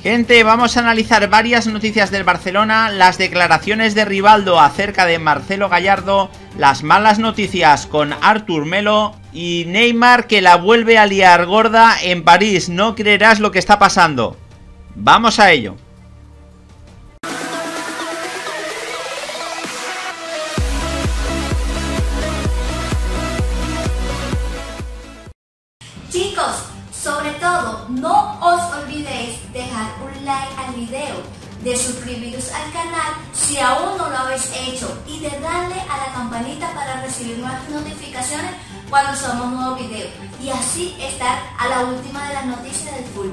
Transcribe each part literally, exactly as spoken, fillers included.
Gente, vamos a analizar varias noticias del Barcelona, las declaraciones de Rivaldo acerca de Marcelo Gallardo, las malas noticias con Artur Melo y Neymar que la vuelve a liar gorda en París. No creerás lo que está pasando. Vamos a ello. Chicos, sobre todo, no os olvidéis dejar un like al video, de suscribiros al canal si aún no lo habéis hecho y de darle a la campanita para recibir nuevas notificaciones cuando subamos nuevos videos y así estar a la última de las noticias del fútbol.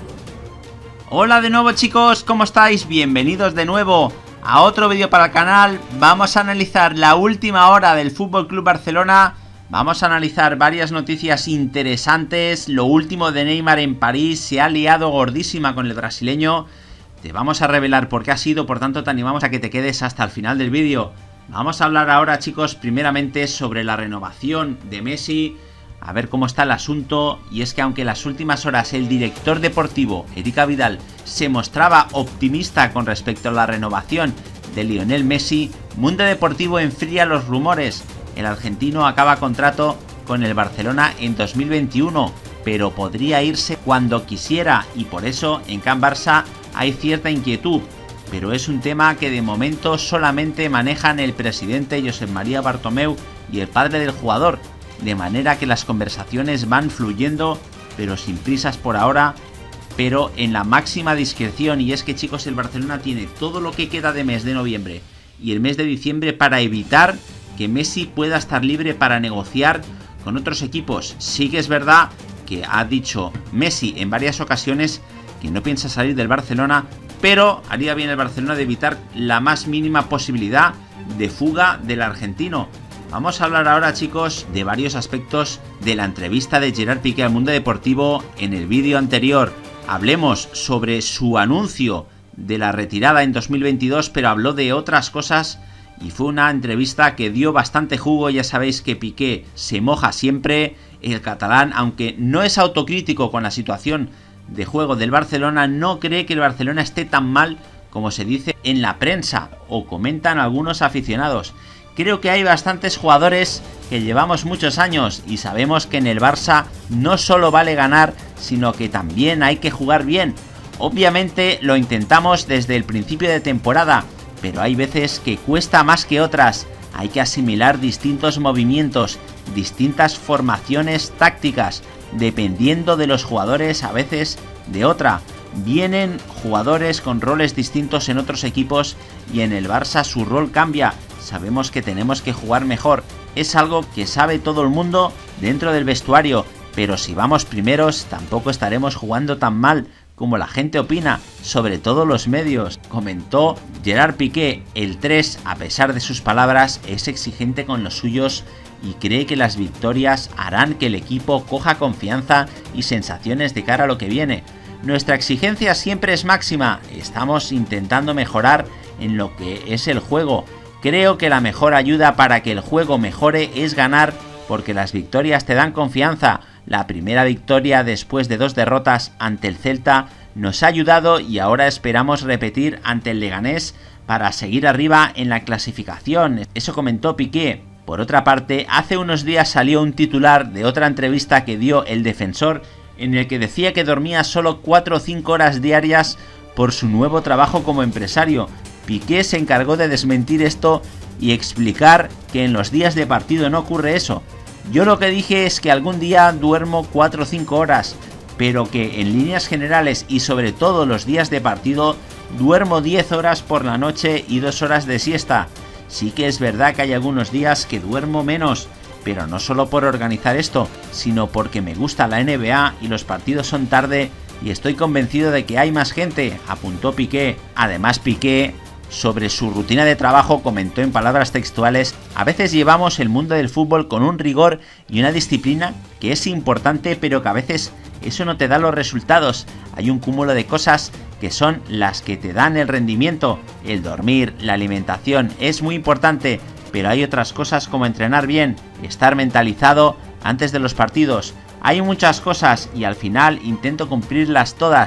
Hola de nuevo chicos, ¿cómo estáis? Bienvenidos de nuevo a otro vídeo para el canal. Vamos a analizar la última hora del F C Barcelona. Vamos a analizar varias noticias interesantes. Lo último de Neymar en París, se ha liado gordísima con el brasileño. Te vamos a revelar por qué ha sido, por tanto te animamos a que te quedes hasta el final del vídeo. Vamos a hablar ahora, chicos, primeramente sobre la renovación de Messi. A ver cómo está el asunto. Y es que aunque en las últimas horas el director deportivo, Erika Vidal, se mostraba optimista con respecto a la renovación de Lionel Messi, Mundo Deportivo enfría los rumores. El argentino acaba contrato con el Barcelona en dos mil veintiuno, pero podría irse cuando quisiera y por eso en Can Barça hay cierta inquietud, pero es un tema que de momento solamente manejan el presidente Josep María Bartomeu y el padre del jugador, de manera que las conversaciones van fluyendo, pero sin prisas por ahora, pero en la máxima discreción. Y es que, chicos, el Barcelona tiene todo lo que queda de mes de noviembre y el mes de diciembre para evitar que Messi pueda estar libre para negociar con otros equipos. Sí que es verdad que ha dicho Messi en varias ocasiones que no piensa salir del Barcelona, pero haría bien el Barcelona de evitar la más mínima posibilidad de fuga del argentino. Vamos a hablar ahora, chicos, de varios aspectos de la entrevista de Gerard Piqué al Mundo Deportivo en el vídeo anterior. Hablemos sobre su anuncio de la retirada en dos mil veintidós, pero habló de otras cosas. Y fue una entrevista que dio bastante jugo. Ya sabéis que Piqué se moja siempre. El catalán, aunque no es autocrítico con la situación de juego del Barcelona, no cree que el Barcelona esté tan mal como se dice en la prensa o comentan algunos aficionados. Creo que hay bastantes jugadores que llevamos muchos años y sabemos que en el Barça no solo vale ganar, sino que también hay que jugar bien. Obviamente lo intentamos desde el principio de temporada, pero hay veces que cuesta más que otras. Hay que asimilar distintos movimientos, distintas formaciones tácticas, dependiendo de los jugadores, a veces de otra. Vienen jugadores con roles distintos en otros equipos y en el Barça su rol cambia. Sabemos que tenemos que jugar mejor. Es algo que sabe todo el mundo dentro del vestuario, pero si vamos primeros tampoco estaremos jugando tan mal como la gente opina, sobre todo los medios. Comentó Gerard Piqué, el tres, a pesar de sus palabras, es exigente con los suyos y cree que las victorias harán que el equipo coja confianza y sensaciones de cara a lo que viene. Nuestra exigencia siempre es máxima, estamos intentando mejorar en lo que es el juego. Creo que la mejor ayuda para que el juego mejore es ganar, porque las victorias te dan confianza. La primera victoria después de dos derrotas ante el Celta nos ha ayudado y ahora esperamos repetir ante el Leganés para seguir arriba en la clasificación. Eso comentó Piqué. Por otra parte, hace unos días salió un titular de otra entrevista que dio el defensor en el que decía que dormía solo cuatro o cinco horas diarias por su nuevo trabajo como empresario. Piqué se encargó de desmentir esto y explicar que en los días de partido no ocurre eso. Yo lo que dije es que algún día duermo cuatro o cinco horas, pero que en líneas generales y sobre todo los días de partido duermo diez horas por la noche y dos horas de siesta. Sí que es verdad que hay algunos días que duermo menos, pero no solo por organizar esto, sino porque me gusta la N B A y los partidos son tarde y estoy convencido de que hay más gente, apuntó Piqué. Además, Piqué, sobre su rutina de trabajo, comentó en palabras textuales: a veces llevamos el mundo del fútbol con un rigor y una disciplina que es importante, pero que a veces eso no te da los resultados. Hay un cúmulo de cosas que son las que te dan el rendimiento. El dormir, la alimentación es muy importante, pero hay otras cosas como entrenar bien, estar mentalizado antes de los partidos. Hay muchas cosas y al final intento cumplirlas todas,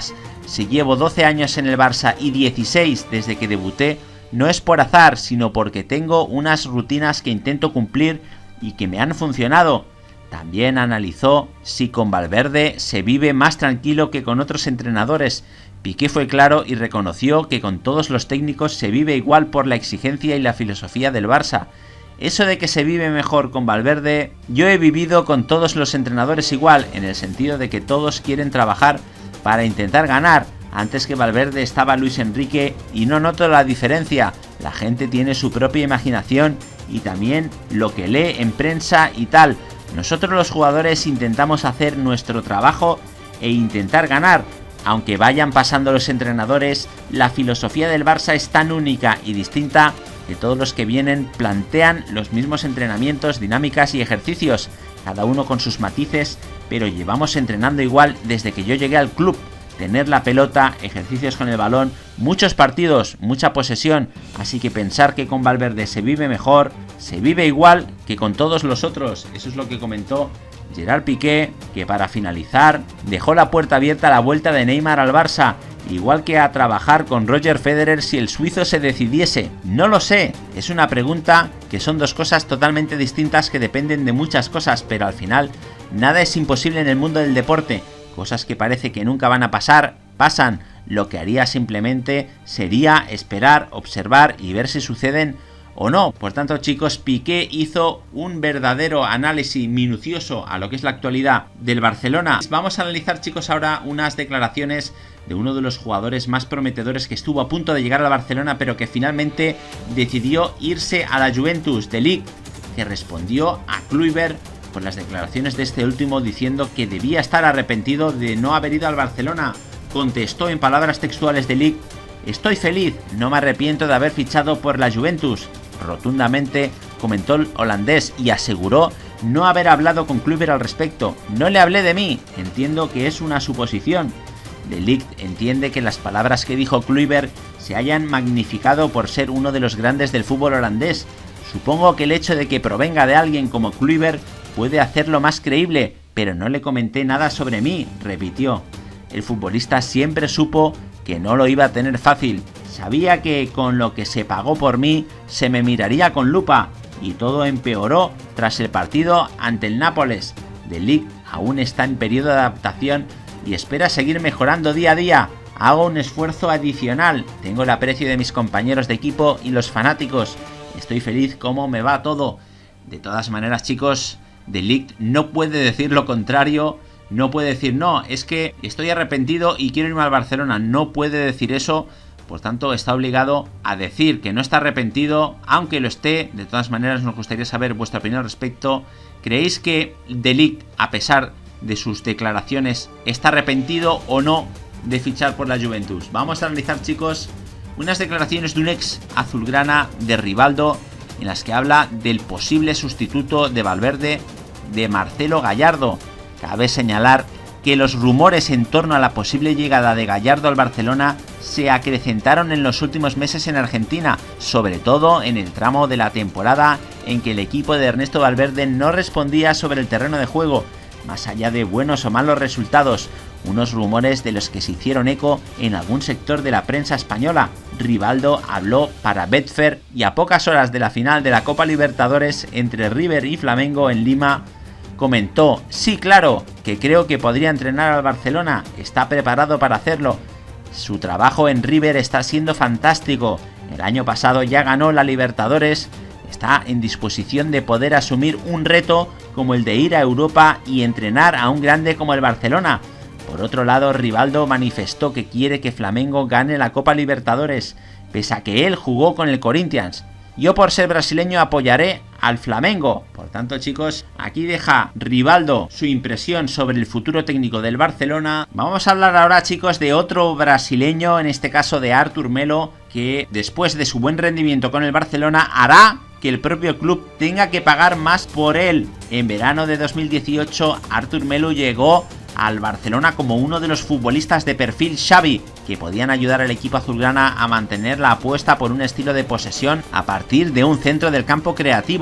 Si llevo doce años en el Barça y dieciséis desde que debuté, no es por azar, sino porque tengo unas rutinas que intento cumplir y que me han funcionado. También analizó si con Valverde se vive más tranquilo que con otros entrenadores. Piqué fue claro y reconoció que con todos los técnicos se vive igual por la exigencia y la filosofía del Barça. Eso de que se vive mejor con Valverde, yo he vivido con todos los entrenadores igual, en el sentido de que todos quieren trabajar para intentar ganar. Antes que Valverde estaba Luis Enrique y no noto la diferencia. La gente tiene su propia imaginación y también lo que lee en prensa y tal. Nosotros los jugadores intentamos hacer nuestro trabajo e intentar ganar. Aunque vayan pasando los entrenadores, la filosofía del Barça es tan única y distinta que todos los que vienen plantean los mismos entrenamientos, dinámicas y ejercicios, cada uno con sus matices, pero llevamos entrenando igual desde que yo llegué al club. Tener la pelota, ejercicios con el balón, muchos partidos, mucha posesión, así que pensar que con Valverde se vive mejor, se vive igual que con todos los otros. Eso es lo que comentó Gerard Piqué, que para finalizar dejó la puerta abierta a la vuelta de Neymar al Barça, igual que a trabajar con Roger Federer si el suizo se decidiese. No lo sé, es una pregunta que son dos cosas totalmente distintas que dependen de muchas cosas, pero al final nada es imposible en el mundo del deporte. Cosas que parece que nunca van a pasar, pasan. Lo que haría simplemente sería esperar, observar y ver si suceden o no. Por tanto, chicos, Piqué hizo un verdadero análisis minucioso a lo que es la actualidad del Barcelona. Vamos a analizar, chicos, ahora unas declaraciones de uno de los jugadores más prometedores que estuvo a punto de llegar al Barcelona, pero que finalmente decidió irse a la Juventus, de Ligt, que respondió a Kluivert con las declaraciones de este último diciendo que debía estar arrepentido de no haber ido al Barcelona. Contestó en palabras textuales de Ligt: estoy feliz, no me arrepiento de haber fichado por la Juventus. Rotundamente comentó el holandés y aseguró no haber hablado con Kluivert al respecto. No le hablé de mí, entiendo que es una suposición. De Ligt entiende que las palabras que dijo Kluivert se hayan magnificado por ser uno de los grandes del fútbol holandés. Supongo que el hecho de que provenga de alguien como Kluivert puede hacerlo más creíble, pero no le comenté nada sobre mí, repitió. El futbolista siempre supo que no lo iba a tener fácil. Sabía que con lo que se pagó por mí se me miraría con lupa, y todo empeoró tras el partido ante el Nápoles. De Ligt aún está en periodo de adaptación y espera seguir mejorando día a día. Hago un esfuerzo adicional, tengo el aprecio de mis compañeros de equipo y los fanáticos. Estoy feliz como me va todo. De todas maneras, chicos, De Ligt no puede decir lo contrario, no puede decir no, es que estoy arrepentido y quiero irme al Barcelona, no puede decir eso, por tanto está obligado a decir que no está arrepentido, aunque lo esté. De todas maneras nos gustaría saber vuestra opinión al respecto. ¿Creéis que De Ligt, a pesar de sus declaraciones, está arrepentido o no de fichar por la Juventus? Vamos a analizar, chicos, unas declaraciones de un ex azulgrana, de Rivaldo, en las que habla del posible sustituto de Valverde, de Marcelo Gallardo. Cabe señalar que los rumores en torno a la posible llegada de Gallardo al Barcelona se acrecentaron en los últimos meses en Argentina, sobre todo en el tramo de la temporada en que el equipo de Ernesto Valverde no respondía sobre el terreno de juego, más allá de buenos o malos resultados. Unos rumores de los que se hicieron eco en algún sector de la prensa española. Rivaldo habló para Betfair y a pocas horas de la final de la Copa Libertadores entre River y Flamengo en Lima, comentó: sí, claro, que creo que podría entrenar al Barcelona, está preparado para hacerlo. Su trabajo en River está siendo fantástico, el año pasado ya ganó la Libertadores, está en disposición de poder asumir un reto como el de ir a Europa y entrenar a un grande como el Barcelona. Por otro lado, Rivaldo manifestó que quiere que Flamengo gane la Copa Libertadores, pese a que él jugó con el Corinthians. Yo, por ser brasileño, apoyaré al Flamengo. Por tanto, chicos, aquí deja Rivaldo su impresión sobre el futuro técnico del Barcelona. Vamos a hablar ahora, chicos, de otro brasileño, en este caso de Artur Melo, que después de su buen rendimiento con el Barcelona hará que el propio club tenga que pagar más por él. En verano de dos mil dieciocho, Artur Melo llegó al Barcelona como uno de los futbolistas de perfil Xavi, que podían ayudar al equipo azulgrana a mantener la apuesta por un estilo de posesión a partir de un centro del campo creativo.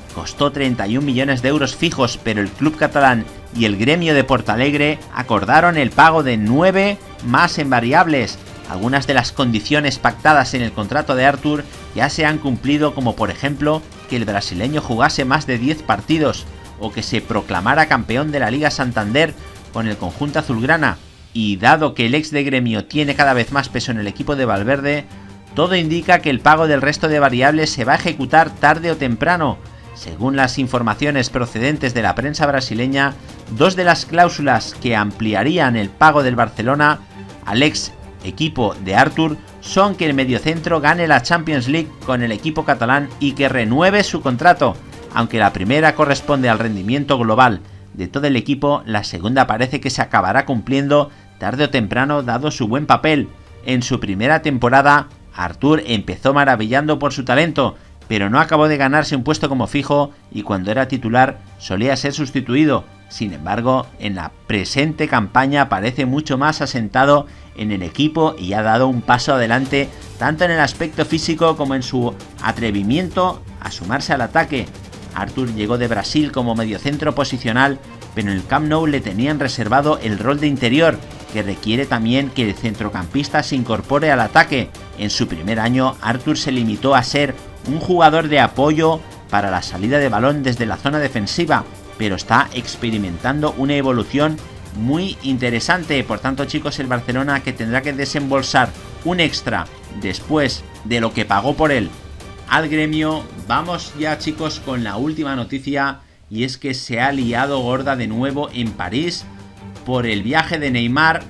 costó treinta y un millones de euros fijos, pero el club catalán y el gremio de Portalegre acordaron el pago de nueve más en variables. Algunas de las condiciones pactadas en el contrato de Artur ya se han cumplido, como por ejemplo que el brasileño jugase más de diez partidos o que se proclamara campeón de la Liga Santander con el conjunto azulgrana, y dado que el ex de gremio tiene cada vez más peso en el equipo de Valverde, todo indica que el pago del resto de variables se va a ejecutar tarde o temprano. Según las informaciones procedentes de la prensa brasileña, dos de las cláusulas que ampliarían el pago del Barcelona al ex equipo de Artur son que el mediocentro gane la Champions League con el equipo catalán y que renueve su contrato. Aunque la primera corresponde al rendimiento global de todo el equipo, la segunda parece que se acabará cumpliendo tarde o temprano dado su buen papel. En su primera temporada, Artur empezó maravillando por su talento, pero no acabó de ganarse un puesto como fijo y cuando era titular solía ser sustituido. Sin embargo, en la presente campaña parece mucho más asentado en el equipo y ha dado un paso adelante tanto en el aspecto físico como en su atrevimiento a sumarse al ataque. Artur llegó de Brasil como mediocentro posicional, pero en el Camp Nou le tenían reservado el rol de interior, que requiere también que el centrocampista se incorpore al ataque. En su primer año, Artur se limitó a ser un jugador de apoyo para la salida de balón desde la zona defensiva, pero está experimentando una evolución muy interesante. Por tanto, chicos, el Barcelona, que tendrá que desembolsar un extra después de lo que pagó por él al gremio. Vamos ya, chicos, con la última noticia, y es que se ha liado gorda de nuevo en París por el viaje de Neymar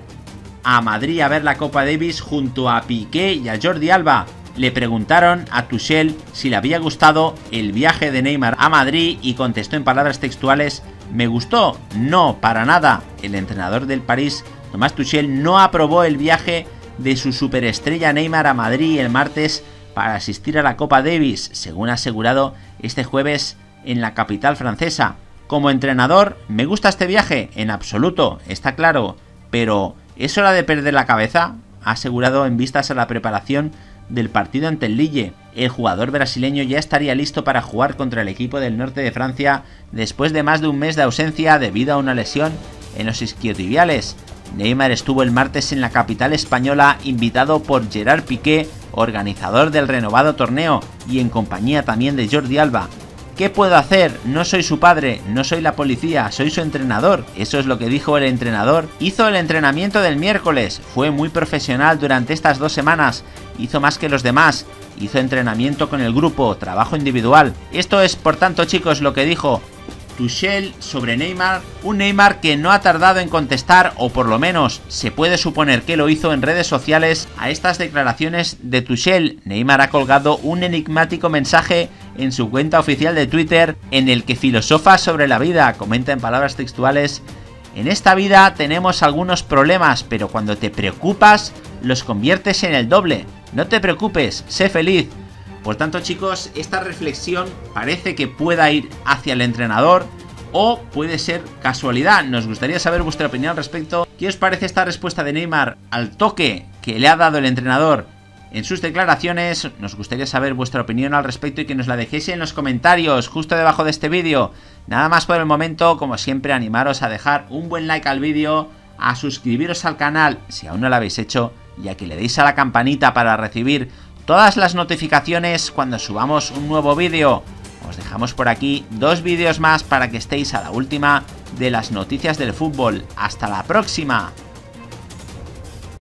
a Madrid a ver la Copa Davis junto a Piqué y a Jordi Alba. Le preguntaron a Tuchel si le había gustado el viaje de Neymar a Madrid y contestó en palabras textuales: ¿me gustó? No, para nada. El entrenador del París, Thomas Tuchel, no aprobó el viaje de su superestrella Neymar a Madrid el martes para asistir a la Copa Davis, según ha asegurado este jueves en la capital francesa. Como entrenador, ¿me gusta este viaje? En absoluto, está claro, pero ¿es hora de perder la cabeza?, ha asegurado en vistas a la preparación del partido ante el Lille. El jugador brasileño ya estaría listo para jugar contra el equipo del norte de Francia después de más de un mes de ausencia debido a una lesión en los isquiotibiales. Neymar estuvo el martes en la capital española invitado por Gerard Piqué, organizador del renovado torneo, y en compañía también de Jordi Alba. ¿Qué puedo hacer? No soy su padre, no soy la policía, soy su entrenador. Eso es lo que dijo el entrenador. Hizo el entrenamiento del miércoles, fue muy profesional durante estas dos semanas, hizo más que los demás, hizo entrenamiento con el grupo, trabajo individual. Esto es, por tanto, chicos, lo que dijo Tuchel sobre Neymar, un Neymar que no ha tardado en contestar, o por lo menos se puede suponer que lo hizo en redes sociales, a estas declaraciones de Tuchel. Neymar ha colgado un enigmático mensaje en su cuenta oficial de Twitter en el que filosofa sobre la vida. Comenta en palabras textuales: en esta vida tenemos algunos problemas, pero cuando te preocupas los conviertes en el doble. No te preocupes, sé feliz. Por tanto, chicos, esta reflexión parece que pueda ir hacia el entrenador o puede ser casualidad. Nos gustaría saber vuestra opinión al respecto. ¿Qué os parece esta respuesta de Neymar al toque que le ha dado el entrenador en sus declaraciones? Nos gustaría saber vuestra opinión al respecto y que nos la dejéis en los comentarios justo debajo de este vídeo. Nada más por el momento. Como siempre, animaros a dejar un buen like al vídeo, a suscribiros al canal si aún no lo habéis hecho y a que le deis a la campanita para recibir todas las notificaciones cuando subamos un nuevo vídeo. Os dejamos por aquí dos vídeos más para que estéis a la última de las noticias del fútbol. ¡Hasta la próxima!